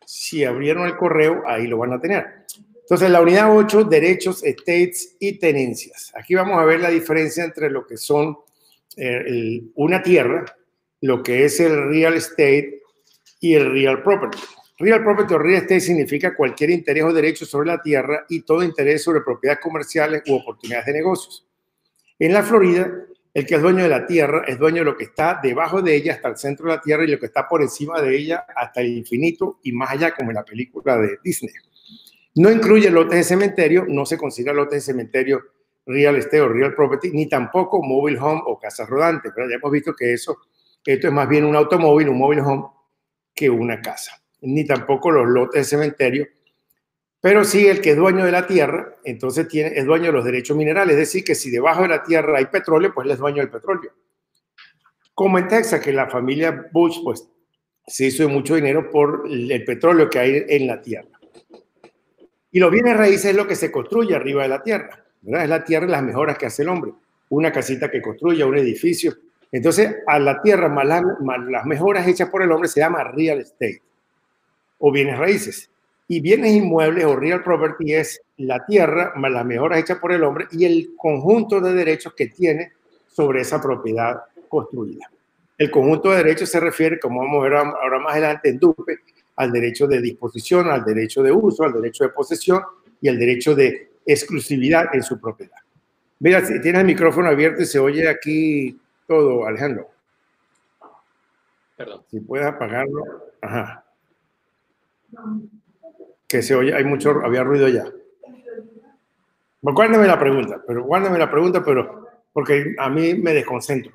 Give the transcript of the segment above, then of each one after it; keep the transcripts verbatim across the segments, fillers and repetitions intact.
Si abrieron el correo, ahí lo van a tener. Entonces, la unidad ocho, derechos, estates y tenencias. Aquí vamos a ver la diferencia entre lo que son eh, el, una tierra, lo que es el real estate y el real property. Real property o real estate significa cualquier interés o derecho sobre la tierra y todo interés sobre propiedades comerciales u oportunidades de negocios. En la Florida, el que es dueño de la tierra es dueño de lo que está debajo de ella hasta el centro de la tierra y lo que está por encima de ella hasta el infinito y más allá, como en la película de Disney. No incluye lotes de cementerio, no se considera lotes de cementerio real estate o real property, ni tampoco mobile home o casas rodantes. ¿Verdad? Ya hemos visto que eso, esto es más bien un automóvil, un mobile home, que una casa. Ni tampoco los lotes de cementerio, pero sí el que es dueño de la tierra, entonces tiene, es dueño de los derechos minerales, es decir, que si debajo de la tierra hay petróleo, pues él es dueño del petróleo. Como en Texas, que la familia Bush pues, se hizo de mucho dinero por el petróleo que hay en la tierra. Y los bienes raíces es lo que se construye arriba de la tierra, ¿verdad? Es la tierra y las mejoras que hace el hombre. Una casita que construye, un edificio. Entonces, a la tierra más, la, más las mejoras hechas por el hombre se llama real estate o bienes raíces. Y bienes inmuebles o real property es la tierra más las mejoras hechas por el hombre y el conjunto de derechos que tiene sobre esa propiedad construida. El conjunto de derechos se refiere, como vamos a ver ahora más adelante en DUPE, al derecho de disposición, al derecho de uso, al derecho de posesión y al derecho de exclusividad en su propiedad. Mira, si tienes el micrófono abierto y se oye aquí todo, Alejandro. Perdón. Si puedes apagarlo. Ajá. Que se oye, hay mucho, había ruido ya. Bueno, guárdame la pregunta, pero guárdame la pregunta, pero porque a mí me desconcentro.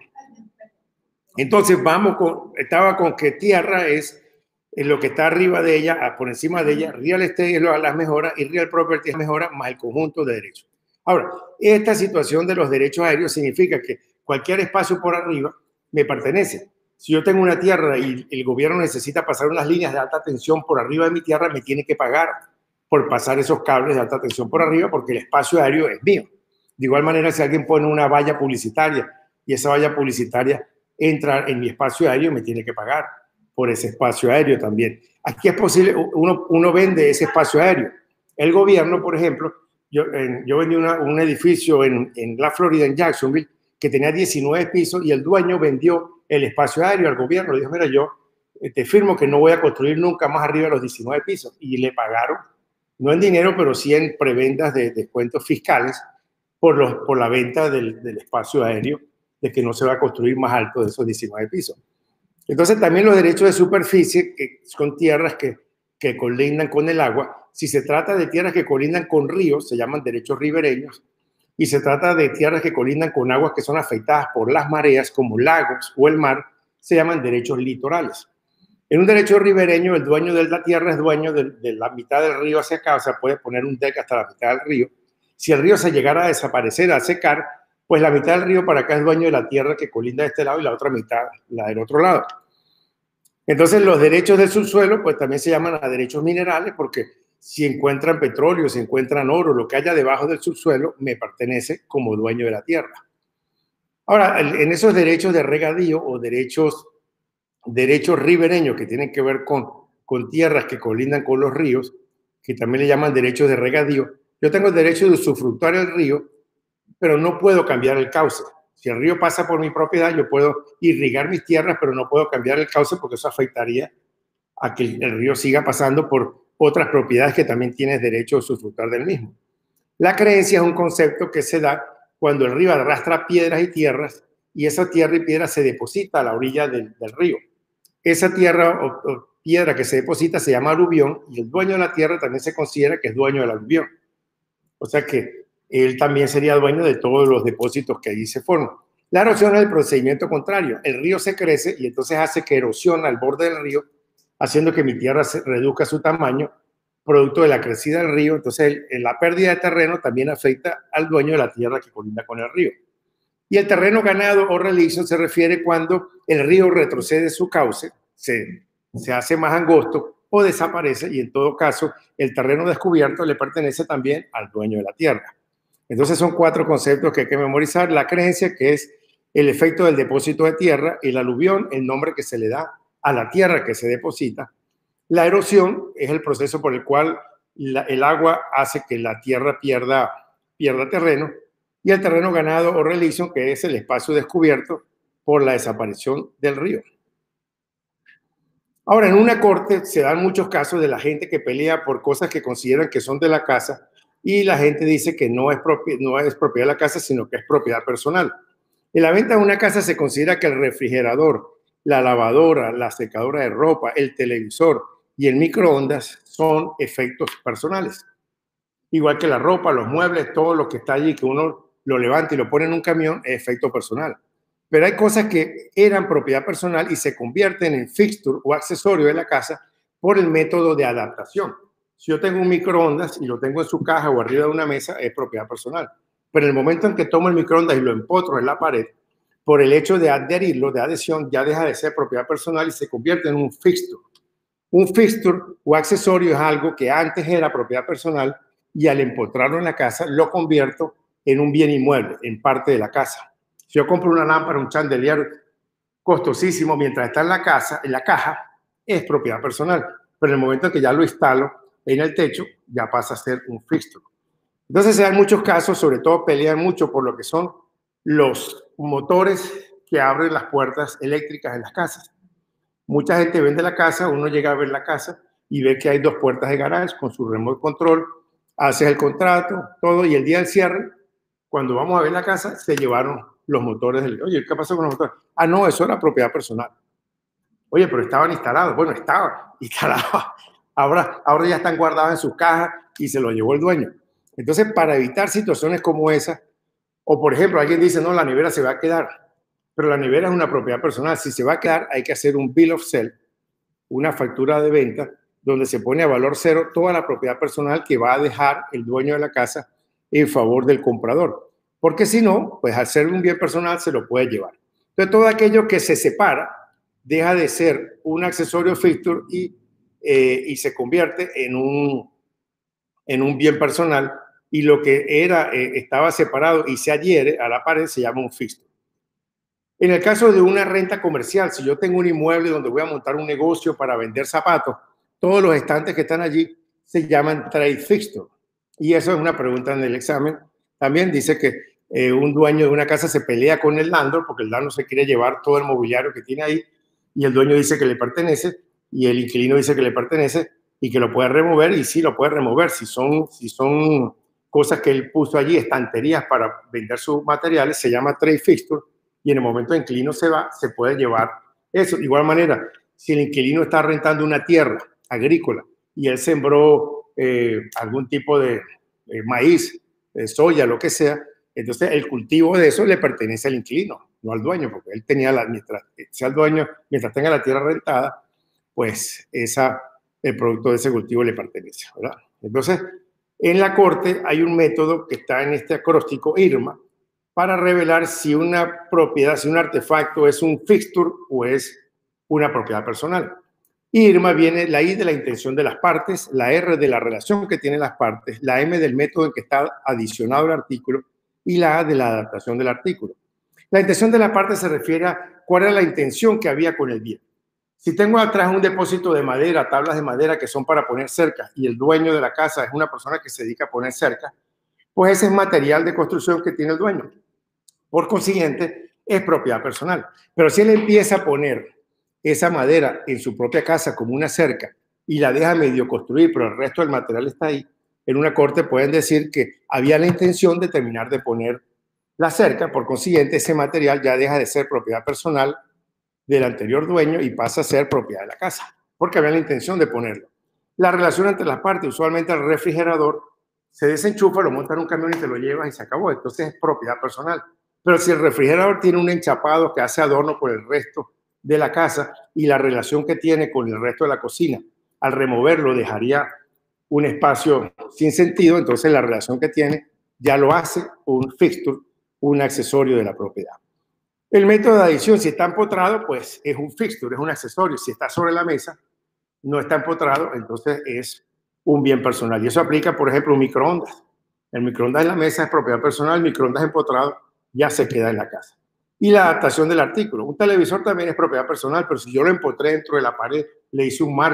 Entonces, vamos con, estaba con que tierra es en lo que está arriba de ella, por encima de ella, real estate es las mejoras y real property es mejora más el conjunto de derechos. Ahora, esta situación de los derechos aéreos significa que cualquier espacio por arriba me pertenece. Si yo tengo una tierra y el gobierno necesita pasar unas líneas de alta tensión por arriba de mi tierra, me tiene que pagar por pasar esos cables de alta tensión por arriba porque el espacio aéreo es mío. De igual manera, si alguien pone una valla publicitaria y esa valla publicitaria entra en mi espacio aéreo, me tiene que pagar por ese espacio aéreo también. Aquí es posible, uno, uno vende ese espacio aéreo. El gobierno, por ejemplo, yo, en, yo vendí una, un edificio en, en la Florida, en Jacksonville, que tenía diecinueve pisos y el dueño vendió el espacio aéreo al gobierno. Le dijo, mira, yo te firmo que no voy a construir nunca más arriba de los diecinueve pisos. Y le pagaron, no en dinero, pero sí en prebendas de descuentos fiscales por, los, por la venta del, del espacio aéreo, de que no se va a construir más alto de esos diecinueve pisos. Entonces, también los derechos de superficie, que son tierras que, que colindan con el agua. Si se trata de tierras que colindan con ríos, se llaman derechos ribereños. Y se trata de tierras que colindan con aguas que son afectadas por las mareas, como lagos o el mar, se llaman derechos litorales. En un derecho ribereño, el dueño de la tierra es dueño de, de la mitad del río hacia acá, o sea, puede poner un deck hasta la mitad del río. Si el río se llegara a desaparecer, a secar, pues la mitad del río para acá es dueño de la tierra que colinda de este lado y la otra mitad la del otro lado. Entonces, los derechos del subsuelo, pues también se llaman a derechos minerales, porque si encuentran petróleo, si encuentran oro, lo que haya debajo del subsuelo, me pertenece como dueño de la tierra. Ahora, en esos derechos de regadío o derechos, derechos ribereños que tienen que ver con, con tierras que colindan con los ríos, que también le llaman derechos de regadío, yo tengo el derecho de usufructuar el río, pero no puedo cambiar el cauce. Si el río pasa por mi propiedad, yo puedo irrigar mis tierras, pero no puedo cambiar el cauce porque eso afectaría a que el río siga pasando por otras propiedades que también tienes derecho a usufructar del mismo. La creencia es un concepto que se da cuando el río arrastra piedras y tierras y esa tierra y piedra se deposita a la orilla del, del río. Esa tierra o, o piedra que se deposita se llama aluvión y el dueño de la tierra también se considera que es dueño del aluvión. O sea que él también sería dueño de todos los depósitos que ahí se forman. La erosión es el procedimiento contrario. El río se crece y entonces hace que erosiona al borde del río, haciendo que mi tierra se reduzca su tamaño, producto de la crecida del río. Entonces, el, la pérdida de terreno también afecta al dueño de la tierra que colinda con el río. Y el terreno ganado o religion se refiere cuando el río retrocede su cauce, se, se hace más angosto o desaparece y en todo caso el terreno descubierto le pertenece también al dueño de la tierra. Entonces son cuatro conceptos que hay que memorizar. La creencia, que es el efecto del depósito de tierra, el aluvión, el nombre que se le da a la tierra que se deposita, La erosión es el proceso por el cual la, el agua hace que la tierra pierda, pierda terreno, y el terreno ganado o reliso, que es el espacio descubierto por la desaparición del río. Ahora, en una corte se dan muchos casos de la gente que pelea por cosas que consideran que son de la casa y la gente dice que no es, propi no es propiedad de la casa, sino que es propiedad personal. En la venta de una casa se considera que el refrigerador, la lavadora, la secadora de ropa, el televisor y el microondas son efectos personales. Igual que la ropa, los muebles, todo lo que está allí, que uno lo levanta y lo pone en un camión, es efecto personal. Pero hay cosas que eran propiedad personal y se convierten en fixture o accesorio de la casa por el método de adaptación. Si yo tengo un microondas y lo tengo en su caja o arriba de una mesa, es propiedad personal. Pero en el momento en que tomo el microondas y lo empotro en la pared, por el hecho de adherirlo, de adhesión, ya deja de ser propiedad personal y se convierte en un fixture. Un fixture o accesorio es algo que antes era propiedad personal y al empotrarlo en la casa lo convierto en un bien inmueble, en parte de la casa. Si yo compro una lámpara, un chandelier costosísimo mientras está en la casa, en la caja, es propiedad personal. Pero en el momento en que ya lo instalo en el techo, ya pasa a ser un fixture. Entonces se dan muchos casos, sobre todo pelean mucho por lo que son los motores que abren las puertas eléctricas en las casas. Mucha gente vende la casa, uno llega a ver la casa y ve que hay dos puertas de garage con su remote control, haces el contrato, todo, y el día del cierre, cuando vamos a ver la casa, se llevaron los motores. Del, oye, ¿qué pasó con los motores? Ah, no, eso era propiedad personal. Oye, pero estaban instalados. Bueno, estaban instalados. Ahora, ahora ya están guardados en sus cajas y se lo llevó el dueño. Entonces, para evitar situaciones como esa, o por ejemplo, alguien dice, no, la nevera se va a quedar, pero la nevera es una propiedad personal. Si se va a quedar, hay que hacer un bill of sale, una factura de venta, donde se pone a valor cero toda la propiedad personal que va a dejar el dueño de la casa en favor del comprador. Porque si no, pues al ser un bien personal se lo puede llevar. Entonces, todo aquello que se separa deja de ser un accesorio fixture y, eh, y se convierte en un, en un bien personal, y lo que era, eh, estaba separado y se adhiere a la pared se llama un fixture. En el caso de una renta comercial, si yo tengo un inmueble donde voy a montar un negocio para vender zapatos, todos los estantes que están allí se llaman trade fixture. Y eso es una pregunta en el examen. También dice que eh, un dueño de una casa se pelea con el landlord porque el landlord se quiere llevar todo el mobiliario que tiene ahí y el dueño dice que le pertenece y el inquilino dice que le pertenece y que lo puede remover, y sí lo puede remover si son, si son cosas que él puso allí, estanterías para vender sus materiales, se llama trade fixture, y en el momento el inquilino se va, se puede llevar eso. De igual manera, si el inquilino está rentando una tierra agrícola y él sembró eh, algún tipo de eh, maíz, de soya, lo que sea, entonces el cultivo de eso le pertenece al inquilino, no al dueño, porque él tenía la, mientras sea el dueño, mientras tenga la tierra rentada, pues esa, el producto de ese cultivo le pertenece, ¿verdad? Entonces, en la corte hay un método que está en este acróstico IRMA para revelar si una propiedad, si un artefacto es un fixture o es una propiedad personal. IRMA viene la I de la intención de las partes, la R de la relación que tienen las partes, la M del método en que está adicionado el artículo y la A de la adaptación del artículo. La intención de la parte se refiere a cuál era la intención que había con el bien. Si tengo atrás un depósito de madera, tablas de madera que son para poner cercas y el dueño de la casa es una persona que se dedica a poner cercas, pues ese es material de construcción que tiene el dueño. Por consiguiente, es propiedad personal. Pero si él empieza a poner esa madera en su propia casa como una cerca y la deja medio construir, pero el resto del material está ahí, en una corte pueden decir que había la intención de terminar de poner la cerca, por consiguiente, ese material ya deja de ser propiedad personal del anterior dueño y pasa a ser propiedad de la casa, porque había la intención de ponerlo. La relación entre las partes, usualmente el refrigerador se desenchufa, lo monta en un camión y te lo llevas y se acabó, entonces es propiedad personal. Pero si el refrigerador tiene un enchapado que hace adorno por el resto de la casa y la relación que tiene con el resto de la cocina, al removerlo dejaría un espacio sin sentido, entonces la relación que tiene ya lo hace un fixture, un accesorio de la propiedad. El método de adición, si está empotrado, pues es un fixture, es un accesorio. Si está sobre la mesa, no está empotrado, entonces es un bien personal. Y eso aplica, por ejemplo, un microondas. El microondas en la mesa es propiedad personal, el microondas empotrado ya se queda en la casa. Y la adaptación del artículo. Un televisor también es propiedad personal, pero si yo lo empotré dentro de la pared, le hice un marco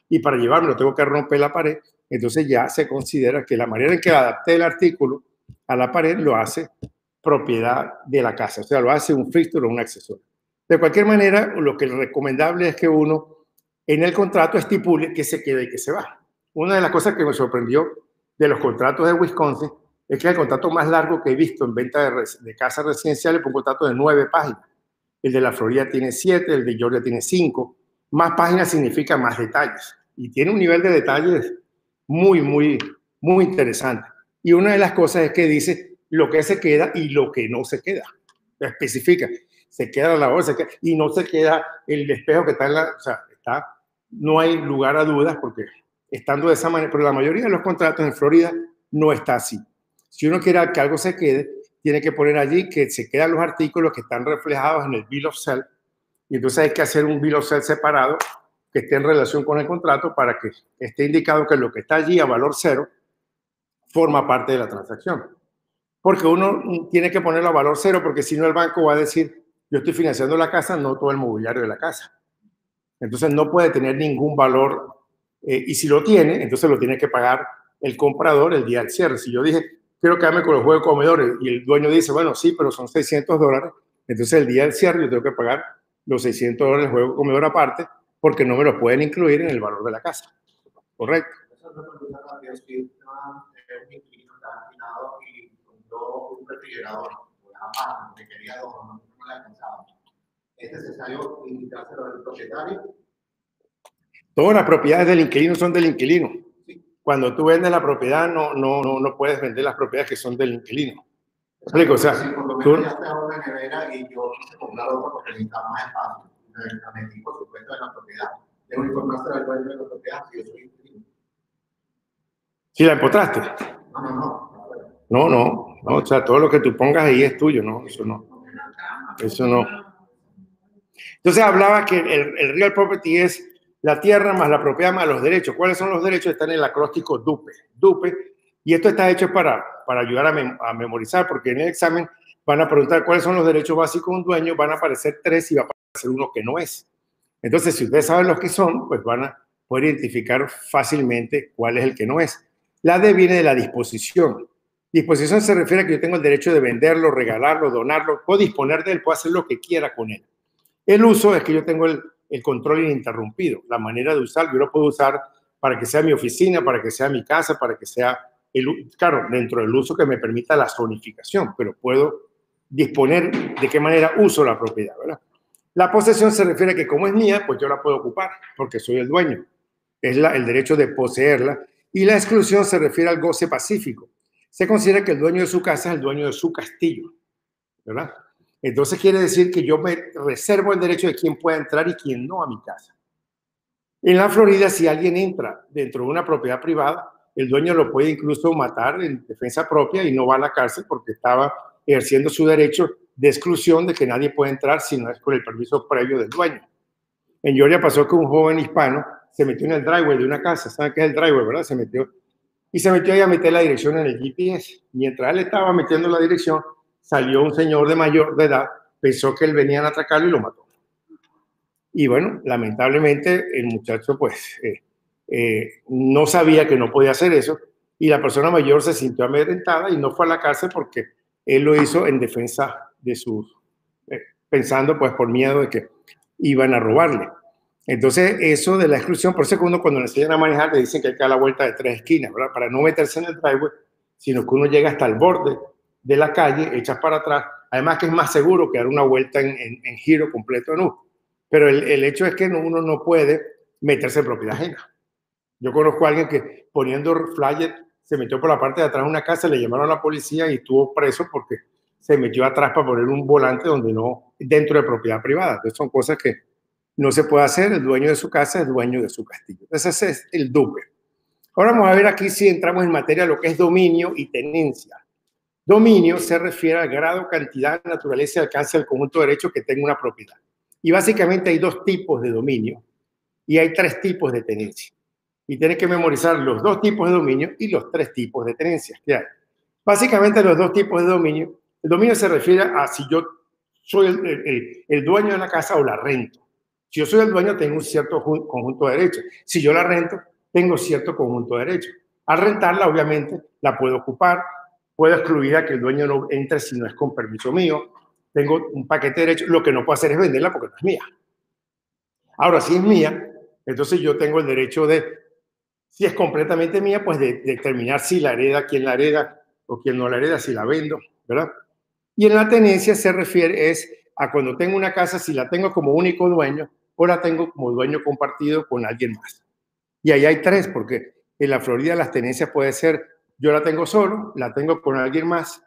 y para llevármelo tengo que romper la pared, entonces ya se considera que la manera en que adapté el artículo a la pared lo hace propiedad de la casa, o sea, lo hace un fixture o un accesorio. De cualquier manera, lo que es recomendable es que uno en el contrato estipule que se queda y que se va. Una de las cosas que me sorprendió de los contratos de Wisconsin es que el contrato más largo que he visto en venta de, de casas residenciales fue un contrato de nueve páginas. El de la Florida tiene siete, el de Georgia tiene cinco. Más páginas significa más detalles. Y tiene un nivel de detalles muy, muy, muy interesante. Y una de las cosas es que dice lo que se queda y lo que no se queda. Especifica. Se queda la bolsa y no se queda el espejo que está en la... O sea, está, no hay lugar a dudas porque estando de esa manera, pero la mayoría de los contratos en Florida no está así. Si uno quiere que algo se quede, tiene que poner allí que se quedan los artículos que están reflejados en el Bill of Sale y entonces hay que hacer un Bill of Sale separado que esté en relación con el contrato para que esté indicado que lo que está allí a valor cero forma parte de la transacción. Porque uno tiene que ponerlo a valor cero porque si no el banco va a decir yo estoy financiando la casa, no todo el mobiliario de la casa. Entonces no puede tener ningún valor eh, y si lo tiene, entonces lo tiene que pagar el comprador el día del cierre. Si yo dije, quiero quedarme con los juegos de comedores y el dueño dice, bueno, sí, pero son seiscientos dólares, entonces el día del cierre yo tengo que pagar los seiscientos dólares de juego de comedor aparte porque no me lo pueden incluir en el valor de la casa. ¿Correcto? Eso es lo que me gusta, que un inquilino está destinado y compró un refrigerador, aparte, porque quería dos, no le alcanzaba. ¿Es necesario indicárselo al propietario? Todas las propiedades del inquilino son del inquilino. Sí. Cuando tú vendes la propiedad, no, no, no, no puedes vender las propiedades que son del inquilino. Explico, o sea, si por lo menos ya está una nevera y yo quise comprar otra porque necesitaba más espacio, la metí por supuesto en la propiedad. Debo informarse al dueño de la propiedad si yo soy inquilino. ¿Sí la empotraste? No, no, no. No, no, no, o sea, todo lo que tú pongas ahí es tuyo, ¿no? Eso no. Eso no. Entonces hablaba que el, el real property es la tierra más la propiedad más los derechos. ¿Cuáles son los derechos? Están en el acróstico DUPE. DUPE. Y esto está hecho para, para ayudar a, mem a memorizar, porque en el examen van a preguntar cuáles son los derechos básicos de un dueño, van a aparecer tres y va a aparecer uno que no es. Entonces, si ustedes saben los que son, pues van a poder identificar fácilmente cuál es el que no es. La D viene de la disposición. Disposición se refiere a que yo tengo el derecho de venderlo, regalarlo, donarlo, puedo disponer de él, puedo hacer lo que quiera con él. El uso es que yo tengo el, el control ininterrumpido, la manera de usar, yo lo puedo usar para que sea mi oficina, para que sea mi casa, para que sea, el, claro, dentro del uso que me permita la zonificación, pero puedo disponer de qué manera uso la propiedad, ¿verdad? La posesión se refiere a que como es mía, pues yo la puedo ocupar, porque soy el dueño. Es la, el derecho de poseerla. Y la exclusión se refiere al goce pacífico. Se considera que el dueño de su casa es el dueño de su castillo, ¿verdad? Entonces quiere decir que yo me reservo el derecho de quién pueda entrar y quién no a mi casa. En la Florida, si alguien entra dentro de una propiedad privada, el dueño lo puede incluso matar en defensa propia y no va a la cárcel porque estaba ejerciendo su derecho de exclusión de que nadie puede entrar si no es con el permiso previo del dueño. En Georgia pasó que un joven hispano se metió en el driveway de una casa. ¿Saben qué es el driveway, verdad? Se metió y se metió ahí a meter la dirección en el G P S. Mientras él estaba metiendo la dirección, salió un señor de mayor de edad, pensó que él venía a atracarlo y lo mató. Y bueno, lamentablemente el muchacho pues eh, eh, no sabía que no podía hacer eso y la persona mayor se sintió amedrentada y no fue a la cárcel porque él lo hizo en defensa de sus, eh, pensando pues por miedo de que iban a robarle. Entonces eso de la exclusión, por eso que uno cuando le enseñan a manejar le dicen que hay que dar la vuelta de tres esquinas, ¿verdad? Para no meterse en el driveway, sino que uno llega hasta el borde de la calle, echas para atrás, además que es más seguro que dar una vuelta en, en, en giro completo en U. Pero el, el hecho es que uno no puede meterse en propiedad ajena. Yo conozco a alguien que poniendo flyer se metió por la parte de atrás de una casa, le llamaron a la policía y estuvo preso porque se metió atrás para poner un volante donde no, dentro de propiedad privada. Entonces son cosas que no se puede hacer, el dueño de su casa es dueño de su castillo. Entonces ese es el DUPE. Ahora vamos a ver aquí si entramos en materia de lo que es dominio y tenencia. Dominio se refiere al grado, cantidad, naturaleza y alcance del conjunto de derechos que tenga una propiedad. Y básicamente hay dos tipos de dominio y hay tres tipos de tenencia. Y tienes que memorizar los dos tipos de dominio y los tres tipos de tenencias que hay. Básicamente los dos tipos de dominio. El dominio se refiere a si yo soy el, el, el dueño de la casa o la rento. Si yo soy el dueño, tengo un cierto conjunto de derechos. Si yo la rento, tengo cierto conjunto de derechos. Al rentarla, obviamente, la puedo ocupar, puedo excluir a que el dueño no entre si no es con permiso mío. Tengo un paquete de derechos. Lo que no puedo hacer es venderla porque no es mía. Ahora, si es mía, entonces yo tengo el derecho de, si es completamente mía, pues de, de determinar si la hereda, quién la hereda o quién no la hereda, si la vendo, ¿verdad? Y en la tenencia se refiere es a cuando tengo una casa, si la tengo como único dueño o la tengo como dueño compartido con alguien más. Y ahí hay tres, porque en la Florida las tenencias puede ser, yo la tengo solo, la tengo con alguien más,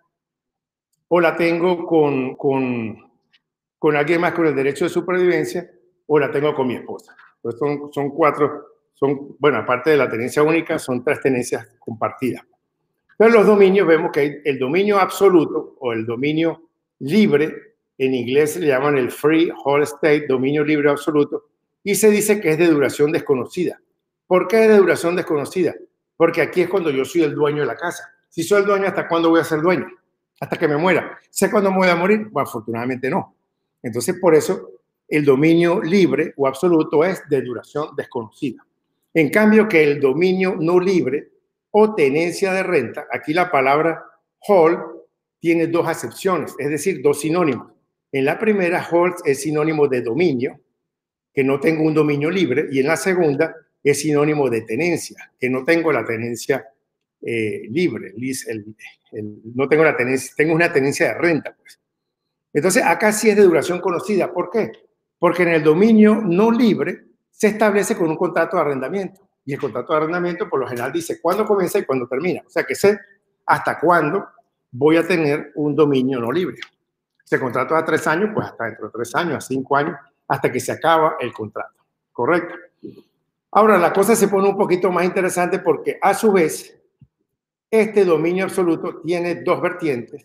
o la tengo con, con, con alguien más con el derecho de supervivencia, o la tengo con mi esposa. Entonces son, son cuatro, son, bueno, aparte de la tenencia única, son tres tenencias compartidas. Entonces los dominios, vemos que hay el dominio absoluto o el dominio libre, en inglés le llaman el freehold estate, dominio libre absoluto, y se dice que es de duración desconocida. ¿Por qué es de duración desconocida? Porque aquí es cuando yo soy el dueño de la casa. Si soy el dueño, ¿hasta cuándo voy a ser dueño? Hasta que me muera. ¿Sé cuándo me voy a morir? Bueno, afortunadamente no. Entonces, por eso, el dominio libre o absoluto es de duración desconocida. En cambio, que el dominio no libre o tenencia de renta, aquí la palabra hold tiene dos acepciones, es decir, dos sinónimos. En la primera, hold es sinónimo de dominio, que no tengo un dominio libre, y en la segunda es sinónimo de tenencia, que no tengo la tenencia eh, libre, el, el, no tengo la tenencia, tengo una tenencia de renta, pues. Entonces, acá sí es de duración conocida. ¿Por qué? Porque en el dominio no libre se establece con un contrato de arrendamiento. Y el contrato de arrendamiento, por lo general, dice cuándo comienza y cuándo termina. O sea, que sé hasta cuándo voy a tener un dominio no libre. Si el contrato es a tres años, pues hasta dentro de tres años, a cinco años, hasta que se acaba el contrato. ¿Correcto? Ahora, la cosa se pone un poquito más interesante porque, a su vez, este dominio absoluto tiene dos vertientes,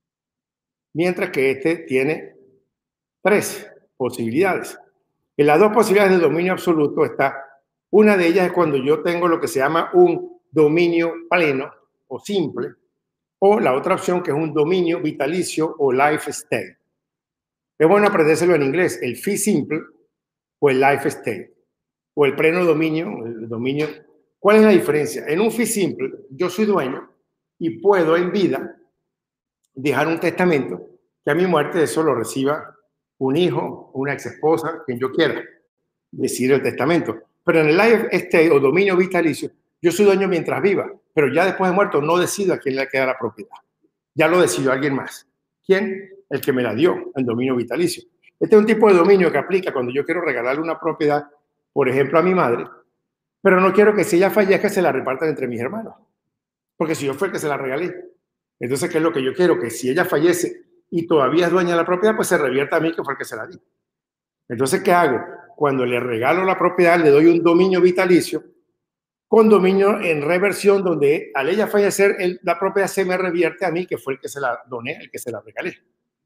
mientras que este tiene tres posibilidades. En las dos posibilidades de dominio absoluto está, una de ellas es cuando yo tengo lo que se llama un dominio pleno o simple, o la otra opción que es un dominio vitalicio o life estate. Es bueno aprendérselo en inglés, el fee simple o el life estate, o el pleno dominio, el dominio. ¿Cuál es la diferencia? En un fee simple, yo soy dueño y puedo en vida dejar un testamento que a mi muerte eso lo reciba un hijo, una ex esposa, quien yo quiera, decir el testamento. Pero en el life estate o dominio vitalicio, yo soy dueño mientras viva, pero ya después de muerto no decido a quién le queda la propiedad. Ya lo decidió alguien más. ¿Quién? El que me la dio, el dominio vitalicio. Este es un tipo de dominio que aplica cuando yo quiero regalarle una propiedad, por ejemplo, a mi madre, pero no quiero que si ella fallezca se la repartan entre mis hermanos. Porque si yo fui el que se la regalé, entonces, ¿qué es lo que yo quiero? Que si ella fallece y todavía es dueña de la propiedad, pues se revierta a mí, que fue el que se la di. Entonces, ¿qué hago? Cuando le regalo la propiedad, le doy un dominio vitalicio con dominio en reversión, donde al ella fallecer, el, la propiedad se me revierte a mí, que fue el que se la doné, el que se la regalé.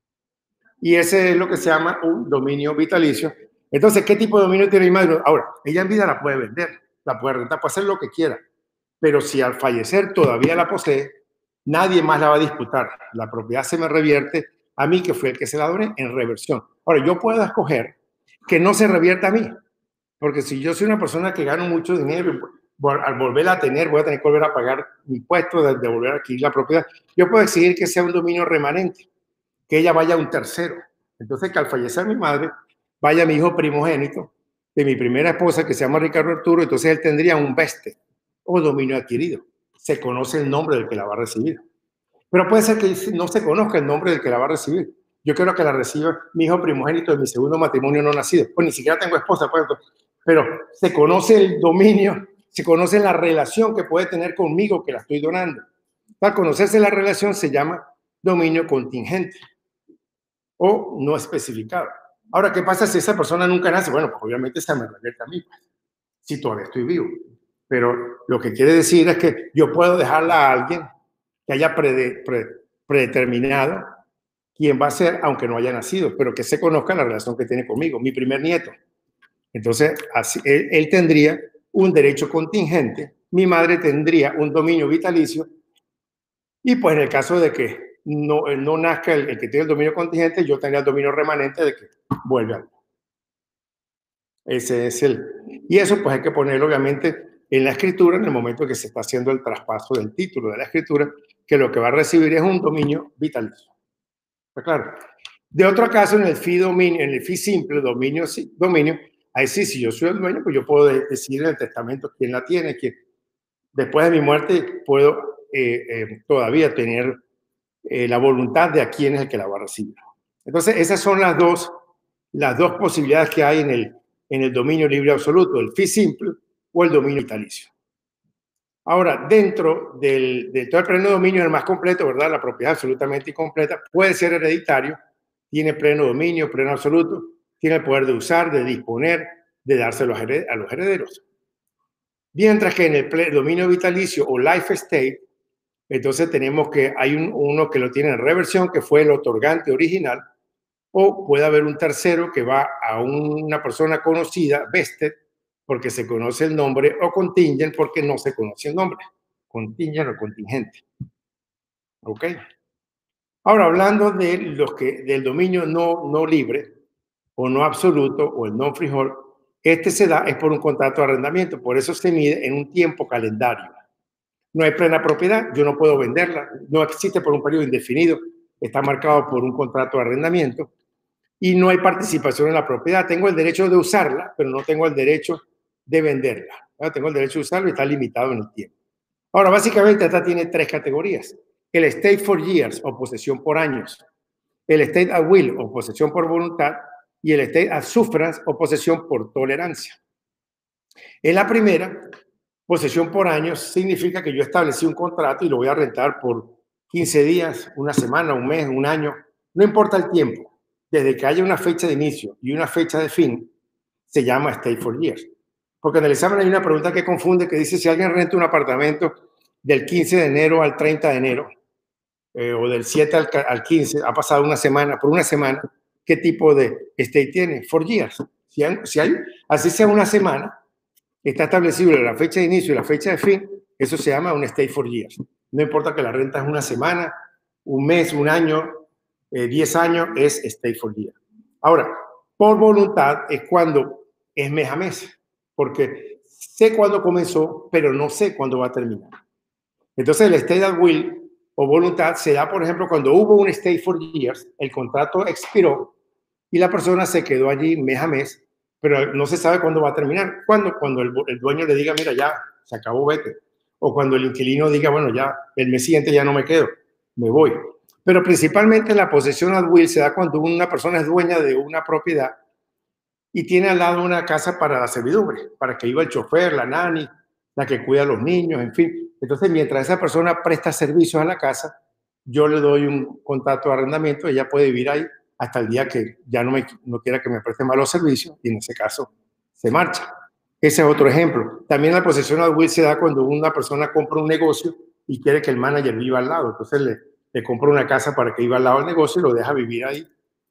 Y ese es lo que se llama un dominio vitalicio. Entonces, ¿qué tipo de dominio tiene mi madre? Ahora, ella en vida la puede vender, la puede rentar, puede hacer lo que quiera. Pero si al fallecer todavía la posee, nadie más la va a disputar. La propiedad se me revierte a mí, que fue el que se la doné, en reversión. Ahora, yo puedo escoger que no se revierta a mí, porque si yo soy una persona que gano mucho dinero, al volverla a tener, voy a tener que volver a pagar mi impuesto de, de volver a adquirir la propiedad. Yo puedo exigir que sea un dominio remanente, que ella vaya a un tercero. Entonces, que al fallecer mi madre, vaya mi hijo primogénito de mi primera esposa, que se llama Ricardo Arturo, entonces él tendría un vested o dominio adquirido. Se conoce el nombre del que la va a recibir. Pero puede ser que no se conozca el nombre del que la va a recibir. Yo quiero que la reciba mi hijo primogénito de mi segundo matrimonio no nacido. Pues ni siquiera tengo esposa, pues, pero se conoce el dominio, se conoce la relación que puede tener conmigo que la estoy donando. Al conocerse la relación se llama dominio contingente o no especificado. Ahora, ¿qué pasa si esa persona nunca nace? Bueno, pues obviamente se me revierte a mí, pues, si todavía estoy vivo. Pero lo que quiere decir es que yo puedo dejarla a alguien que haya prede, pre, predeterminado quién va a ser, aunque no haya nacido, pero que se conozca la relación que tiene conmigo, mi primer nieto. Entonces, así, él, él tendría un derecho contingente, mi madre tendría un dominio vitalicio, y pues en el caso de que no, no nazca el, el que tiene el dominio contingente, yo tendría el dominio remanente de que vuelve a Ese es el... Y eso pues hay que ponerlo obviamente en la escritura en el momento que se está haciendo el traspaso del título de la escritura, que lo que va a recibir es un dominio vitalicio. ¿Está claro? De otro caso, en el fee dominio, en el fee simple, dominio, dominio, ahí sí, si yo soy el dueño, pues yo puedo decidir en el testamento quién la tiene, quién. Después de mi muerte puedo eh, eh, todavía tener eh, la voluntad de a quién es el que la va a recibir. Entonces, esas son las dos, las dos posibilidades que hay en el, en el dominio libre absoluto, el fee simple o el dominio vitalicio. Ahora, dentro del, de todo el pleno dominio, el más completo, ¿verdad? La propiedad absolutamente incompleta puede ser hereditario, tiene pleno dominio, pleno absoluto, tiene el poder de usar, de disponer, de dárselo a, a los herederos. Mientras que en el dominio vitalicio o life estate, entonces tenemos que hay un, uno que lo tiene en reversión, que fue el otorgante original, o puede haber un tercero que va a una persona conocida, vested, porque se conoce el nombre, o contingent porque no se conoce el nombre. Contingent o contingente. ¿Ok? Ahora, hablando de los que, del dominio no, no libre, o no absoluto, o el non-freehold, este se da es por un contrato de arrendamiento, por eso se mide en un tiempo calendario. No hay plena propiedad, yo no puedo venderla, no existe por un periodo indefinido, está marcado por un contrato de arrendamiento, y no hay participación en la propiedad. Tengo el derecho de usarla, pero no tengo el derecho de venderla. ¿No? Tengo el derecho de usarla y está limitado en el tiempo. Ahora, básicamente, esta tiene tres categorías. El estate for years, o posesión por años. El estate at will, o posesión por voluntad. Y el estate at sufferance, o posesión por tolerancia. En la primera, posesión por años, significa que yo establecí un contrato y lo voy a rentar por quince días, una semana, un mes, un año. No importa el tiempo. Desde que haya una fecha de inicio y una fecha de fin, se llama stay for years. Porque en el examen hay una pregunta que confunde, que dice si alguien renta un apartamento del quince de enero al treinta de enero, eh, o del siete al, al quince, ha pasado una semana, por una semana, ¿qué tipo de stay tiene? For years. Si hay, si hay, así sea una semana, está establecido la fecha de inicio y la fecha de fin, eso se llama un stay for years. No importa que la renta es una semana, un mes, un año, Eh, diez años, es stay for year. Ahora, por voluntad es cuando es mes a mes, porque sé cuándo comenzó, pero no sé cuándo va a terminar. Entonces, el stay at will o voluntad se da, por ejemplo, cuando hubo un stay for years, el contrato expiró y la persona se quedó allí mes a mes, pero no se sabe cuándo va a terminar. ¿Cuándo? Cuando el, el dueño le diga, mira, ya, se acabó, vete. O cuando el inquilino diga, bueno, ya, el mes siguiente ya no me quedo, me voy. Pero principalmente la posesión at will se da cuando una persona es dueña de una propiedad y tiene al lado una casa para la servidumbre, para que viva el chofer, la nani, la que cuida a los niños, en fin. Entonces, mientras esa persona presta servicios a la casa, yo le doy un contrato de arrendamiento, ella puede vivir ahí hasta el día que ya no, me, no quiera que me preste más los servicios y en ese caso se marcha. Ese es otro ejemplo. También la posesión at will se da cuando una persona compra un negocio y quiere que el manager viva al lado. Entonces le, le compra una casa para que viva al lado del negocio y lo deja vivir ahí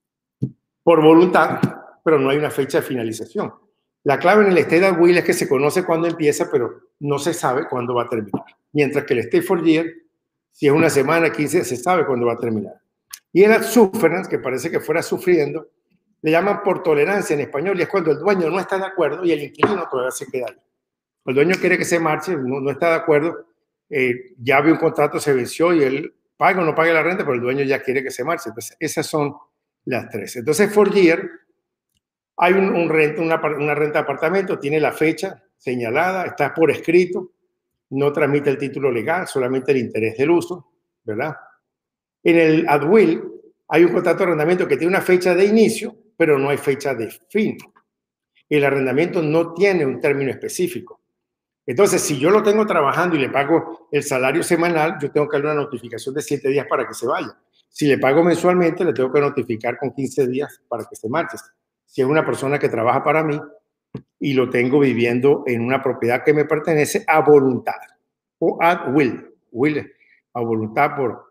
por voluntad, pero no hay una fecha de finalización. La clave en el estate at will es que se conoce cuándo empieza, pero no se sabe cuándo va a terminar. Mientras que el estate for year, si es una semana, quince, se sabe cuándo va a terminar. Y el at sufferance, que parece que fuera sufriendo, le llaman por tolerancia en español, y es cuando el dueño no está de acuerdo y el inquilino todavía se queda ahí. El dueño quiere que se marche, no, no está de acuerdo, eh, ya había un contrato, se venció y él paga o no paga la renta, pero el dueño ya quiere que se marche. Entonces, esas son las tres. Entonces, for year, hay un, un renta, una, una renta de apartamento, tiene la fecha señalada, está por escrito, no transmite el título legal, solamente el interés del uso, ¿verdad? En el at will hay un contrato de arrendamiento que tiene una fecha de inicio, pero no hay fecha de fin. El arrendamiento no tiene un término específico. Entonces, si yo lo tengo trabajando y le pago el salario semanal, yo tengo que darle una notificación de siete días para que se vaya. Si le pago mensualmente, le tengo que notificar con quince días para que se marche. Si es una persona que trabaja para mí y lo tengo viviendo en una propiedad que me pertenece a voluntad o at will, will a voluntad por.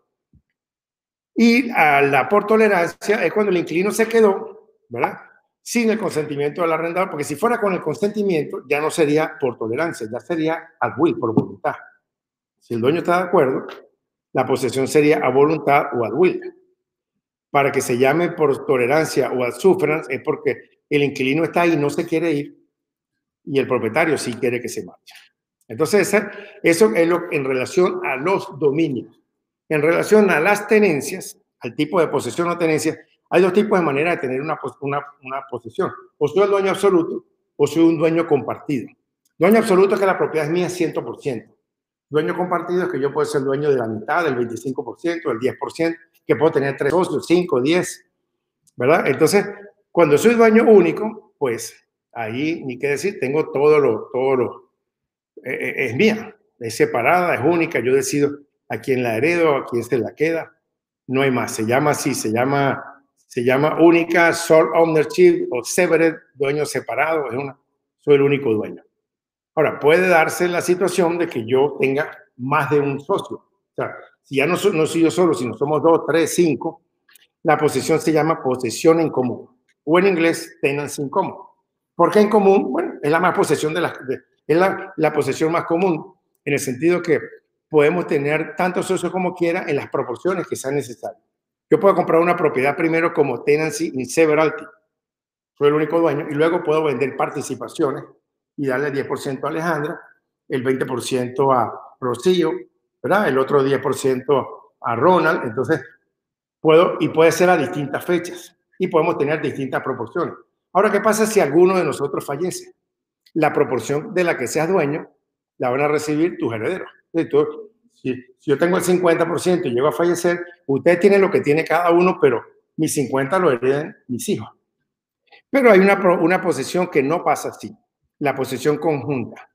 Y a la por tolerancia es cuando el inquilino se quedó, ¿verdad? Sin el consentimiento del arrendador, porque si fuera con el consentimiento, ya no sería por tolerancia, ya sería at will, por voluntad. Si el dueño está de acuerdo, la posesión sería a voluntad o at will. para que se llame por tolerancia o sufrance es porque el inquilino está ahí y no se quiere ir y el propietario sí quiere que se marche. Entonces, eso es lo en relación a los dominios. En relación a las tenencias, al tipo de posesión o tenencia, hay dos tipos de manera de tener una, una, una posesión. O soy el dueño absoluto o soy un dueño compartido. Dueño absoluto es que la propiedad es mía cien por ciento. Dueño compartido es que yo puedo ser dueño de la mitad, del veinticinco por ciento, del diez por ciento, que puedo tener tres socios, cinco, diez, ¿verdad? Entonces, cuando soy dueño único, pues ahí, ni qué decir, tengo todo lo, todo lo, eh, es mía, es separada, es única, yo decido a quién la heredo, a quién se la queda, no hay más, se llama así, se llama, se llama única, sole ownership o severed, dueño separado, es una, soy el único dueño. Ahora, puede darse la situación de que yo tenga más de un socio. O sea, si ya no, so, no soy yo solo, sino somos dos, tres, cinco, la posesión se llama posesión en común. O en inglés, tenancy in common. ¿Por qué en común? Bueno, es la más posesión de la, de, es la, la posesión más común, en el sentido que podemos tener tantos socios como quiera en las proporciones que sean necesarias. Yo puedo comprar una propiedad primero como tenancy in severalty. Soy el único dueño y luego puedo vender participaciones y darle el diez por ciento a Alejandra, el veinte por ciento a Rocío, ¿verdad? El otro diez por ciento a Ronald. Entonces, puedo, y puede ser a distintas fechas y podemos tener distintas proporciones. Ahora, ¿qué pasa si alguno de nosotros fallece? La proporción de la que seas dueño la van a recibir tus herederos. Entonces, si, si yo tengo el cincuenta por ciento y llego a fallecer, ustedes tienen lo que tiene cada uno, pero mis cincuenta lo hereden mis hijos. Pero hay una, una posesión que no pasa así, la posesión conjunta.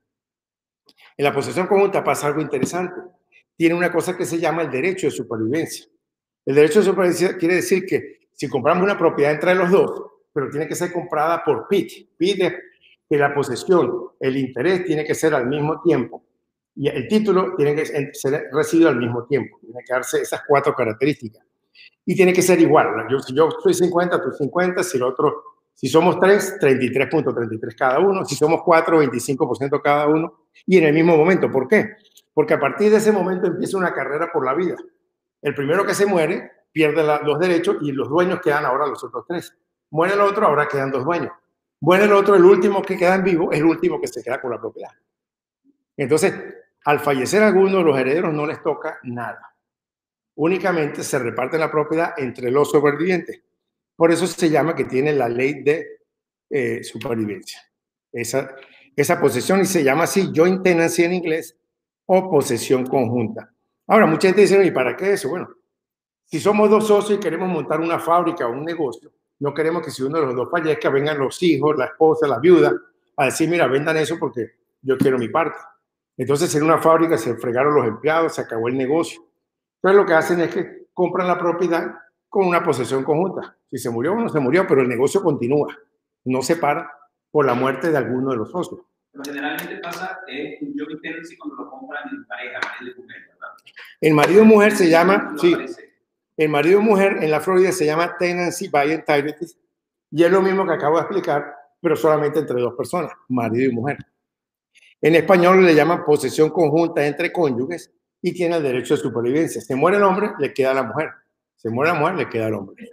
En la posesión conjunta pasa algo interesante. Tiene una cosa que se llama el derecho de supervivencia. El derecho de supervivencia quiere decir que si compramos una propiedad entre los dos, pero tiene que ser comprada por P I T. P I T es que la posesión, el interés tiene que ser al mismo tiempo y el título tiene que ser recibido al mismo tiempo. Tiene que darse esas cuatro características. Y tiene que ser igual. Yo, si yo soy cincuenta, tú cincuenta, si el otro... Si somos tres, treinta y tres punto treinta y tres cada uno. Si somos cuatro, veinticinco por ciento cada uno. Y en el mismo momento. ¿Por qué? Porque a partir de ese momento empieza una carrera por la vida. El primero que se muere pierde la, los derechos y los dueños quedan ahora los otros tres. Muere el otro, ahora quedan dos dueños. Muere el otro, el último que queda en vivo es el último que se queda con la propiedad. Entonces, al fallecer alguno de los herederos no les toca nada. Únicamente se reparte la propiedad entre los sobrevivientes. Por eso se llama que tiene la ley de eh, supervivencia. Esa, esa posesión, y se llama así joint tenancy en inglés o posesión conjunta. Ahora, mucha gente dice, ¿y para qué eso? Bueno, si somos dos socios y queremos montar una fábrica o un negocio, no queremos que si uno de los dos fallezca, vengan los hijos, la esposa, la viuda, a decir, mira, vendan eso porque yo quiero mi parte. Entonces, en una fábrica se fregaron los empleados, se acabó el negocio. Entonces, lo que hacen es que compran la propiedad con una posesión conjunta. Si se murió, no se murió, pero el negocio continúa. No se para por la muerte de alguno de los socios. Pero generalmente pasa eh, un joint tenancy cuando lo compran en pareja, marido y mujer, ¿verdad? El marido y mujer se llama, sí, el marido y mujer en la Florida se llama tenancy by entirety y es lo mismo que acabo de explicar, pero solamente entre dos personas, marido y mujer. En español le llaman posesión conjunta entre cónyuges y tiene el derecho de supervivencia. Se muere el hombre, le queda a la mujer. Se muere la mujer, le queda al hombre.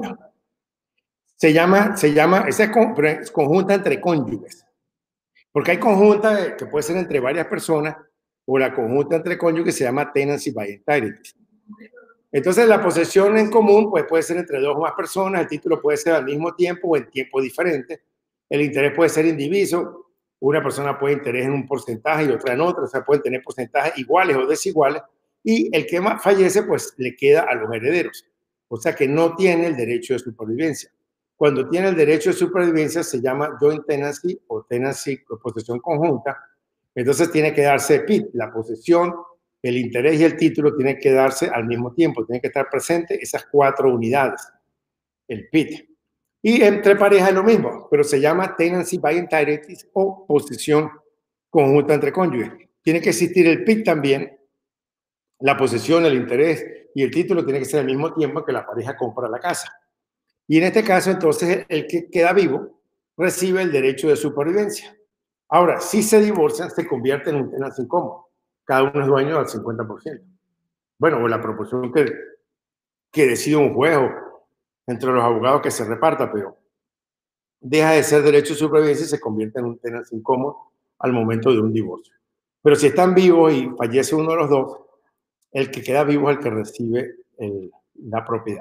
Se llama, se llama, esa es conjunta entre cónyuges. Porque hay conjunta que puede ser entre varias personas, o la conjunta entre cónyuges se llama tenancy by entirety. Entonces, la posesión en común pues, puede ser entre dos o más personas, el título puede ser al mismo tiempo o en tiempo diferente, el interés puede ser indiviso, una persona puede interés en un porcentaje y otra en otro, o sea, pueden tener porcentajes iguales o desiguales, y el que más fallece, pues le queda a los herederos, o sea que no tiene el derecho de supervivencia. Cuando tiene el derecho de supervivencia se llama joint tenancy o tenancy o posesión conjunta, entonces tiene que darse P I T, la posesión, el interés y el título tienen que darse al mismo tiempo, tienen que estar presentes esas cuatro unidades, el P I T. Y entre parejas es lo mismo, pero se llama tenancy by entirety o posesión conjunta entre cónyuges. Tiene que existir el P I T también, la posesión, el interés y el título tiene que ser al mismo tiempo que la pareja compra la casa. Y en este caso, entonces, el que queda vivo recibe el derecho de supervivencia. Ahora, si se divorcian, se convierte en un tenancy in common. Cada uno es dueño del cincuenta por ciento. Bueno, o la proporción que, que decide un juez o, entre los abogados que se reparta, pero deja de ser derecho de supervivencia y se convierte en un tenancy incómodo al momento de un divorcio. Pero si están vivos y fallece uno de los dos, el que queda vivo es el que recibe el, la propiedad.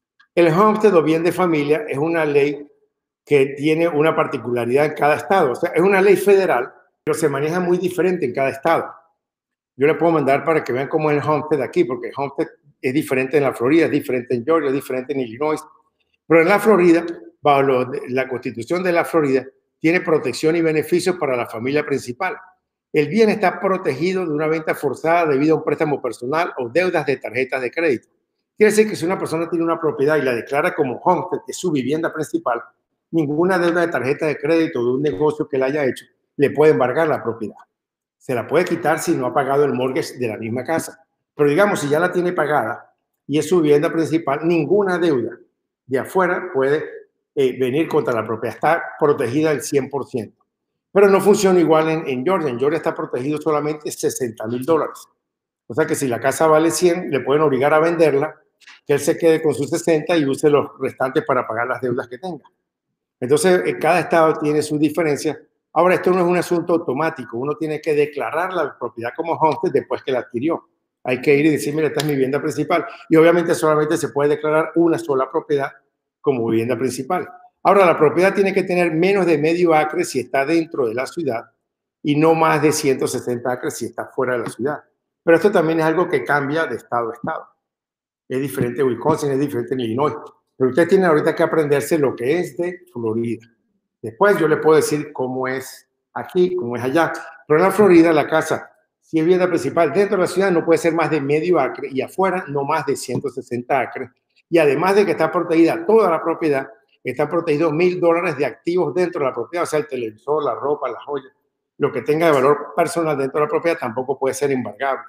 El homestead o bien de familia es una ley que tiene una particularidad en cada estado. O sea, es una ley federal, pero se maneja muy diferente en cada estado. Yo le puedo mandar para que vean cómo es el homestead aquí, porque el homestead es diferente en la Florida, es diferente en Georgia, es diferente en Illinois. Pero en la Florida, bajo lo, la Constitución de la Florida, tiene protección y beneficios para la familia principal. El bien está protegido de una venta forzada debido a un préstamo personal o deudas de tarjetas de crédito. Quiere decir que si una persona tiene una propiedad y la declara como homestead, que es su vivienda principal, ninguna deuda de tarjeta de crédito o de un negocio que él haya hecho le puede embargar la propiedad. Se la puede quitar si no ha pagado el mortgage de la misma casa. Pero digamos, si ya la tiene pagada y es su vivienda principal, ninguna deuda de afuera puede eh, venir contra la propiedad. Está protegida al cien por ciento. Pero no funciona igual en, en Georgia. En Georgia está protegido solamente sesenta mil dólares. O sea que si la casa vale cien, le pueden obligar a venderla, que él se quede con sus sesenta y use los restantes para pagar las deudas que tenga. Entonces, cada estado tiene sus diferencias. Ahora, esto no es un asunto automático. Uno tiene que declarar la propiedad como homestead después que la adquirió. Hay que ir y decir, mira, esta es mi vivienda principal. Y obviamente solamente se puede declarar una sola propiedad como vivienda principal. Ahora, la propiedad tiene que tener menos de medio acre si está dentro de la ciudad y no más de ciento sesenta acres si está fuera de la ciudad. Pero esto también es algo que cambia de estado a estado. Es diferente en Wisconsin, es diferente en Illinois. Pero ustedes tienen ahorita que aprenderse lo que es de Florida. Después yo les puedo decir cómo es aquí, cómo es allá. Pero en la Florida, la casa, si es vivienda principal dentro de la ciudad, no puede ser más de medio acre y afuera no más de ciento sesenta acres. Y además de que está protegida toda la propiedad, están protegidos mil dólares de activos dentro de la propiedad, o sea, el televisor, la ropa, las joyas, lo que tenga de valor personal dentro de la propiedad tampoco puede ser embargable.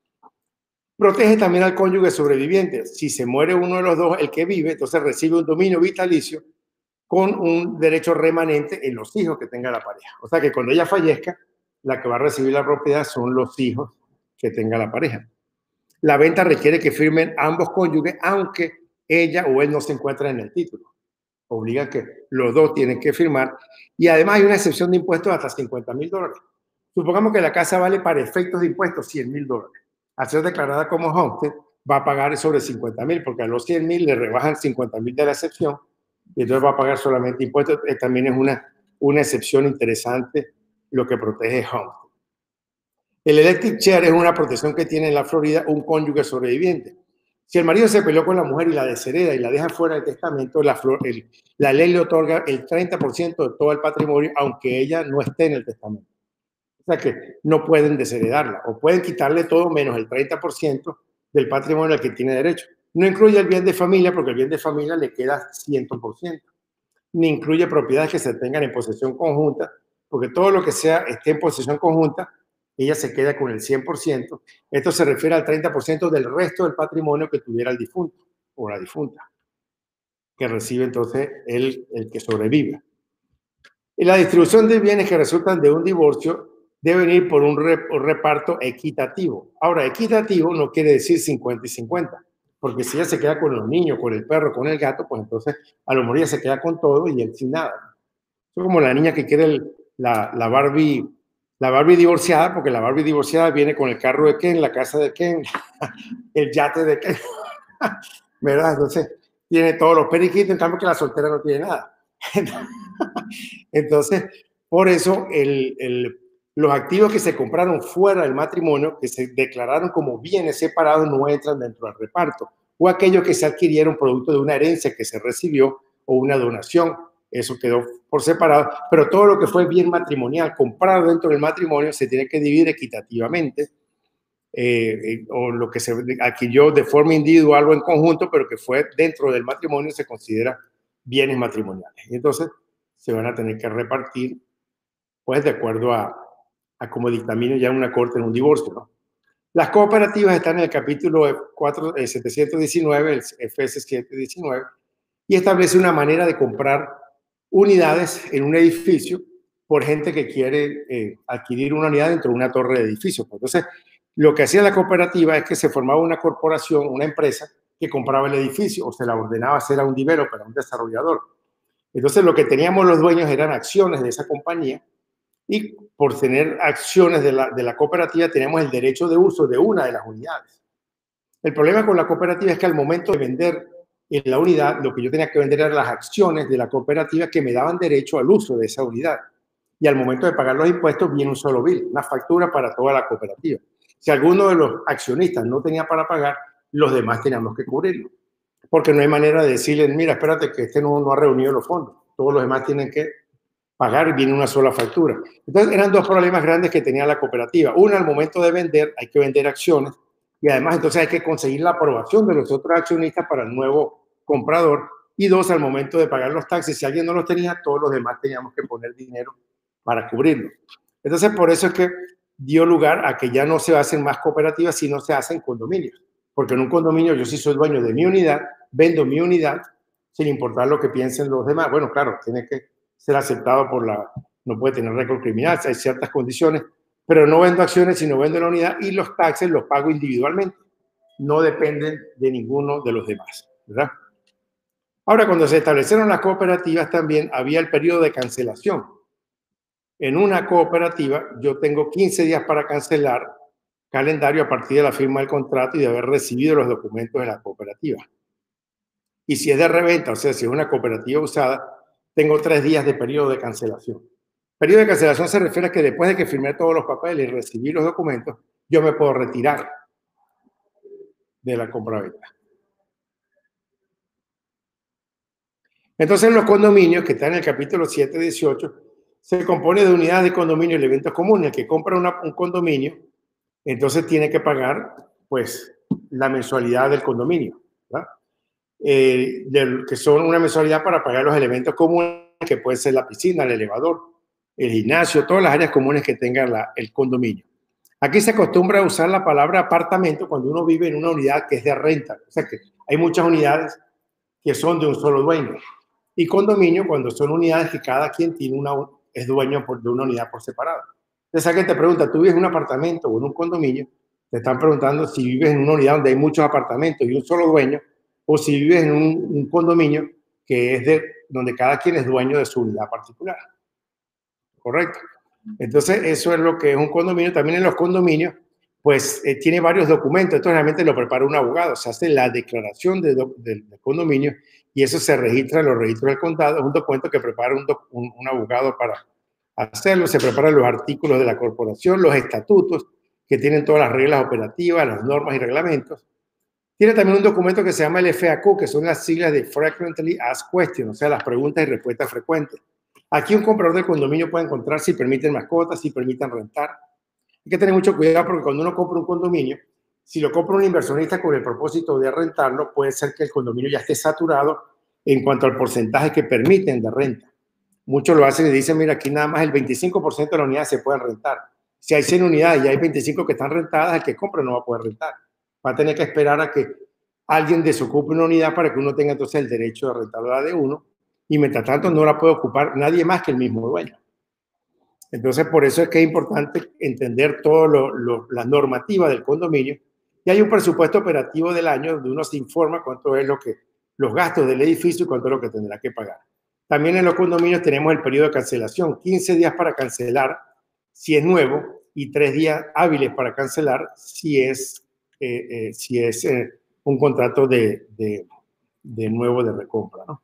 Protege también al cónyuge sobreviviente. Si se muere uno de los dos, el que vive, entonces recibe un dominio vitalicio con un derecho remanente en los hijos que tenga la pareja. O sea que cuando ella fallezca, la que va a recibir la propiedad son los hijos que tenga la pareja. La venta requiere que firmen ambos cónyuges, aunque ella o él no se encuentren en el título. Obliga que los dos tienen que firmar. Y además hay una excepción de impuestos hasta cincuenta mil dólares. Supongamos que la casa vale para efectos de impuestos cien mil dólares. Al ser declarada como homestead, va a pagar sobre cincuenta mil, porque a los cien mil le rebajan cincuenta mil de la excepción y entonces va a pagar solamente impuestos. Eh, también es una, una excepción interesante lo que protege homestead. El electric chair es una protección que tiene en la Florida un cónyuge sobreviviente. Si el marido se peleó con la mujer y la deshereda y la deja fuera del testamento, la, el, la ley le otorga el treinta por ciento de todo el patrimonio, aunque ella no esté en el testamento. O sea que no pueden desheredarla o pueden quitarle todo menos el treinta por ciento del patrimonio al que tiene derecho. No incluye el bien de familia porque el bien de familia le queda cien por ciento. Ni incluye propiedades que se tengan en posesión conjunta, porque todo lo que sea esté en posesión conjunta, ella se queda con el cien por ciento. Esto se refiere al treinta por ciento del resto del patrimonio que tuviera el difunto o la difunta, que recibe entonces el, el que sobrevive. Y la distribución de bienes que resultan de un divorcio deben ir por un reparto equitativo. Ahora, equitativo no quiere decir cincuenta y cincuenta, porque si ella se queda con los niños, con el perro, con el gato, pues entonces a lo mejor ella se queda con todo y él sin nada. Es como la niña que quiere el, la, la, Barbie, la Barbie divorciada, porque la Barbie divorciada viene con el carro de Ken, la casa de Ken, el yate de Ken, ¿verdad? Entonces tiene todos los periquitos, en cambio que la soltera no tiene nada. Entonces, por eso el, el los activos que se compraron fuera del matrimonio, que se declararon como bienes separados, no entran dentro del reparto. O aquellos que se adquirieron producto de una herencia que se recibió o una donación, eso quedó por separado. Pero todo lo que fue bien matrimonial, comprado dentro del matrimonio, se tiene que dividir equitativamente. Eh, o lo que se adquirió de forma individual o en conjunto, pero que fue dentro del matrimonio, se considera bienes matrimoniales. Y entonces se van a tener que repartir, pues, de acuerdo a a como dictamina ya una corte en un divorcio, ¿no? Las cooperativas están en el capítulo cuatro, eh, setecientos diecinueve, el F S setecientos diecinueve, y establece una manera de comprar unidades en un edificio por gente que quiere eh, adquirir una unidad dentro de una torre de edificios. Entonces, lo que hacía la cooperativa es que se formaba una corporación, una empresa, que compraba el edificio o se la ordenaba hacer a un developer, a un desarrollador. Entonces lo que teníamos los dueños eran acciones de esa compañía y por tener acciones de la, de la cooperativa teníamos el derecho de uso de una de las unidades. El problema con la cooperativa es que al momento de vender en la unidad, lo que yo tenía que vender eran las acciones de la cooperativa que me daban derecho al uso de esa unidad. Y al momento de pagar los impuestos viene un solo bill, una factura para toda la cooperativa. Si alguno de los accionistas no tenía para pagar, los demás teníamos que cubrirlo. Porque no hay manera de decirles, mira, espérate que este no, no ha reunido los fondos. Todos los demás tienen que pagar y viene una sola factura. Entonces eran dos problemas grandes que tenía la cooperativa. Uno, al momento de vender hay que vender acciones y además entonces hay que conseguir la aprobación de los otros accionistas para el nuevo comprador. Y dos, al momento de pagar los taxes, si alguien no los tenía, todos los demás teníamos que poner dinero para cubrirlo. Entonces por eso es que dio lugar a que ya no se hacen más cooperativas, sino se hacen condominios. Porque en un condominio yo sí soy dueño de mi unidad, vendo mi unidad, sin importar lo que piensen los demás. Bueno, claro, tiene que ser aceptado por la... No puede tener récord criminal, hay ciertas condiciones, pero no vendo acciones, sino vendo la unidad y los taxes los pago individualmente. No dependen de ninguno de los demás, ¿verdad? Ahora, cuando se establecieron las cooperativas, también había el periodo de cancelación. En una cooperativa, yo tengo quince días para cancelar calendario a partir de la firma del contrato y de haber recibido los documentos de la cooperativa. Y si es de reventa, o sea, si es una cooperativa usada, tengo tres días de periodo de cancelación. Periodo de cancelación se refiere a que después de que firmé todos los papeles y recibí los documentos, yo me puedo retirar de la compraventa. Entonces, los condominios, que están en el capítulo siete dieciocho, se compone de unidades de condominio y eventos comunes. El que compra una, un condominio, entonces tiene que pagar, pues, la mensualidad del condominio, ¿verdad? Eh, del, que son una mensualidad para pagar los elementos comunes, que puede ser la piscina, el elevador, el gimnasio, todas las áreas comunes que tenga la, el condominio. Aquí se acostumbra a usar la palabra apartamento cuando uno vive en una unidad que es de renta. O sea que hay muchas unidades que son de un solo dueño. Y condominio cuando son unidades que cada quien tiene una, es dueño por, de una unidad por separado. Entonces alguien te pregunta, ¿tú vives en un apartamento o en un condominio? Te están preguntando si vives en una unidad donde hay muchos apartamentos y un solo dueño, o si vives en un, un condominio que es de donde cada quien es dueño de su unidad particular. ¿Correcto? Entonces, eso es lo que es un condominio. También en los condominios, pues, eh, tiene varios documentos. Esto realmente lo prepara un abogado. Se hace la declaración de, de, de condominio y eso se registra en los registros del condado. Es un documento que prepara un, doc, un, un abogado para hacerlo. Se preparan los artículos de la corporación, los estatutos, que tienen todas las reglas operativas, las normas y reglamentos. Tiene también un documento que se llama el F A Q, que son las siglas de Frequently Asked Questions, o sea, las preguntas y respuestas frecuentes. Aquí un comprador de condominio puede encontrar si permiten mascotas, si permiten rentar. Hay que tener mucho cuidado porque cuando uno compra un condominio, si lo compra un inversionista con el propósito de rentarlo, puede ser que el condominio ya esté saturado en cuanto al porcentaje que permiten de renta. Muchos lo hacen y dicen, mira, aquí nada más el veinticinco por ciento de las unidades se pueden rentar. Si hay cien unidades y hay veinticinco que están rentadas, el que compra no va a poder rentar. Va a tener que esperar a que alguien desocupe una unidad para que uno tenga entonces el derecho de rentarla de uno. Y mientras tanto no la puede ocupar nadie más que el mismo dueño. Entonces, por eso es que es importante entender todas las normativas del condominio. Y hay un presupuesto operativo del año donde uno se informa cuánto es lo que, los gastos del edificio y cuánto es lo que tendrá que pagar. También en los condominios tenemos el periodo de cancelación, quince días para cancelar si es nuevo y tres días hábiles para cancelar si es, eh, eh, si es eh, un contrato de, de, de nuevo de recompra, ¿no?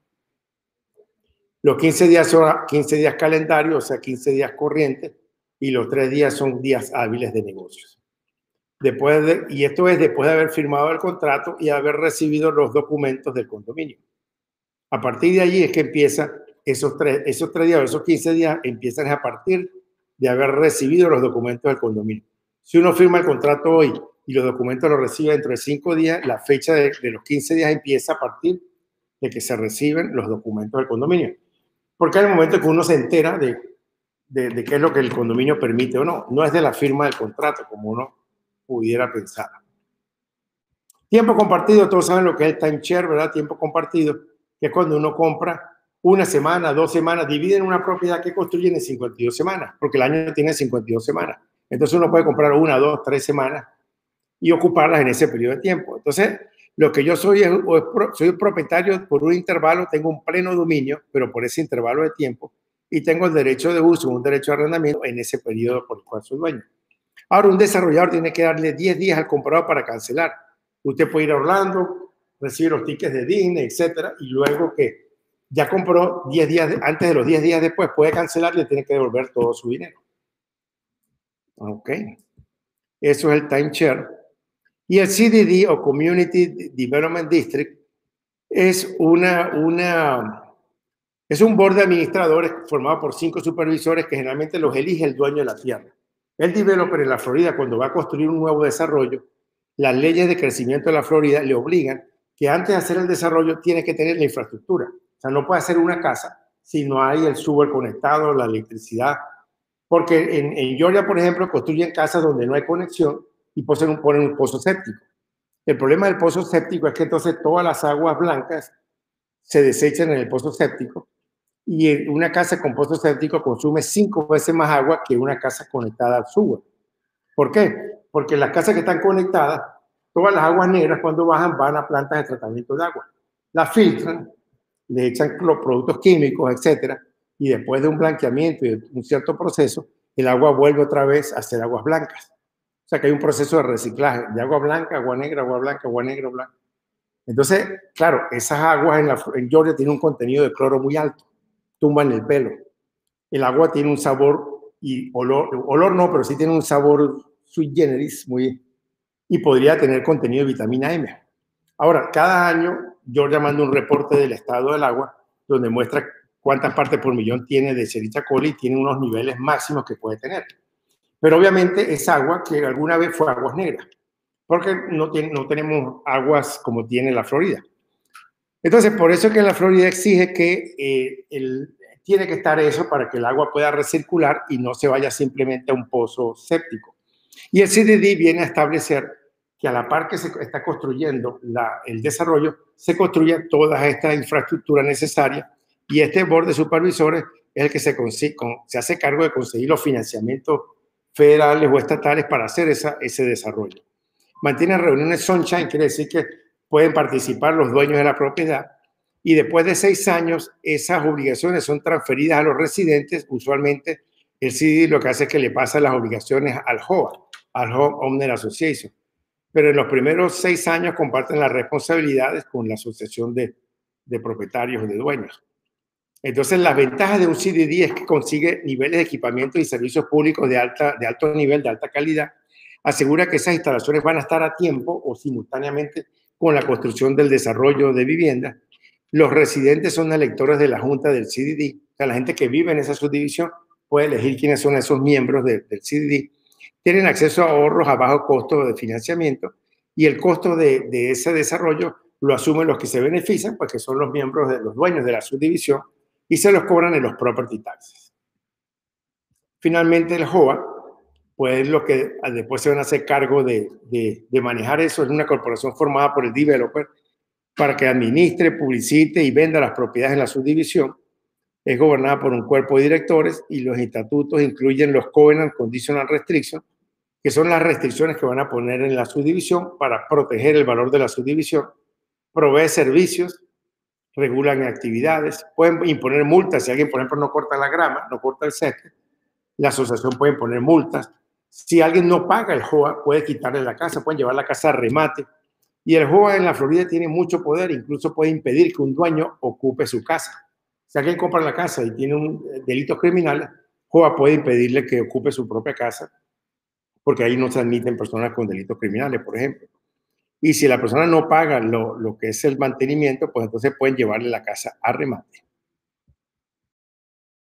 Los quince días son quince días calendario, o sea, quince días corrientes, y los tres días son días hábiles de negocios. Después de, y esto es después de haber firmado el contrato y haber recibido los documentos del condominio. A partir de allí es que empieza esos tres, esos tres días, esos quince días empiezan a partir de haber recibido los documentos del condominio. Si uno firma el contrato hoy y los documentos los recibe dentro de cinco días, la fecha de, de los quince días empieza a partir de que se reciben los documentos del condominio. Porque hay un momento que uno se entera de, de, de qué es lo que el condominio permite o no. No es de la firma del contrato, como uno pudiera pensar. Tiempo compartido, todos saben lo que es el timeshare, ¿verdad? Tiempo compartido, que es cuando uno compra una semana, dos semanas, dividen una propiedad que construyen en cincuenta y dos semanas, porque el año tiene cincuenta y dos semanas. Entonces uno puede comprar una, dos, tres semanas y ocuparlas en ese periodo de tiempo. Entonces, Lo que yo soy es, o es pro, soy un propietario por un intervalo, tengo un pleno dominio, pero por ese intervalo de tiempo, y tengo el derecho de uso, un derecho de arrendamiento en ese periodo por el cual soy dueño. Ahora, un desarrollador tiene que darle diez días al comprador para cancelar. Usted puede ir a Orlando, recibir los tickets de Disney, etcétera, y luego que ya compró diez días, de, antes de los diez días después, puede cancelar y le tiene que devolver todo su dinero. Ok. Eso es el timeshare. Y el C D D o Community Development District es, una, una, es un board de administradores formado por cinco supervisores que generalmente los elige el dueño de la tierra. El developer en la Florida, cuando va a construir un nuevo desarrollo, las leyes de crecimiento de la Florida le obligan que antes de hacer el desarrollo tiene que tener la infraestructura. O sea, no puede hacer una casa si no hay el sewer conectado, la electricidad. Porque en, en Georgia, por ejemplo, construyen casas donde no hay conexión y ponen un, ponen un pozo séptico. El problema del pozo séptico es que entonces todas las aguas blancas se desechan en el pozo séptico y una casa con pozo séptico consume cinco veces más agua que una casa conectada al sewer. ¿Por qué? Porque las casas que están conectadas, todas las aguas negras cuando bajan van a plantas de tratamiento de agua. Las filtran, le echan los productos químicos, etcétera, y después de un blanqueamiento y de un cierto proceso, el agua vuelve otra vez a ser aguas blancas. O sea que hay un proceso de reciclaje de agua blanca, agua negra, agua blanca, agua negra, blanca. Entonces, claro, esas aguas en, la, en Georgia tienen un contenido de cloro muy alto, tumban el pelo. El agua tiene un sabor y olor, olor no, pero sí tiene un sabor sui generis muy, y podría tener contenido de vitamina M. Ahora, cada año Georgia manda un reporte del estado del agua donde muestra cuántas partes por millón tiene de Escherichia coli y tiene unos niveles máximos que puede tener. Pero obviamente es agua que alguna vez fue aguas negras, porque no, tiene, no tenemos aguas como tiene la Florida. Entonces, por eso es que la Florida exige que eh, el, tiene que estar eso para que el agua pueda recircular y no se vaya simplemente a un pozo séptico. Y el C D D viene a establecer que a la par que se está construyendo la, el desarrollo, se construya toda esta infraestructura necesaria y este board de supervisores es el que se, consigue, con, se hace cargo de conseguir los financiamientos federales o estatales para hacer esa, ese desarrollo. Mantienen reuniones sunshine, quiere decir que pueden participar los dueños de la propiedad y después de seis años esas obligaciones son transferidas a los residentes. Usualmente el C D D lo que hace es que le pasa las obligaciones al H O A, al Home Owner Association. Pero en los primeros seis años comparten las responsabilidades con la asociación de, de propietarios o de dueños. Entonces, las ventajas de un C D D es que consigue niveles de equipamiento y servicios públicos de, alta, de alto nivel, de alta calidad, asegura que esas instalaciones van a estar a tiempo o simultáneamente con la construcción del desarrollo de viviendas. Los residentes son electores de la junta del C D D, o sea, la gente que vive en esa subdivisión puede elegir quiénes son esos miembros de, del C D D. Tienen acceso a ahorros a bajo costo de financiamiento y el costo de, de ese desarrollo lo asumen los que se benefician, pues que son los miembros de los dueños de la subdivisión y se los cobran en los property taxes. Finalmente, el H O A, pues lo que después se van a hacer cargo de, de, de manejar eso, es una corporación formada por el developer para que administre, publicite y venda las propiedades en la subdivisión. Es gobernada por un cuerpo de directores y los estatutos incluyen los Covenant Conditional Restrictions, que son las restricciones que van a poner en la subdivisión para proteger el valor de la subdivisión, provee servicios, regulan actividades, pueden imponer multas si alguien, por ejemplo, no corta la grama, no corta el césped, la asociación puede imponer multas. Si alguien no paga el H O A, puede quitarle la casa, pueden llevar la casa a remate. Y el H O A en la Florida tiene mucho poder, incluso puede impedir que un dueño ocupe su casa. Si alguien compra la casa y tiene un delitos criminales, H O A puede impedirle que ocupe su propia casa, porque ahí no se admiten personas con delitos criminales, por ejemplo. Y si la persona no paga lo, lo que es el mantenimiento, pues entonces pueden llevarle la casa a remate.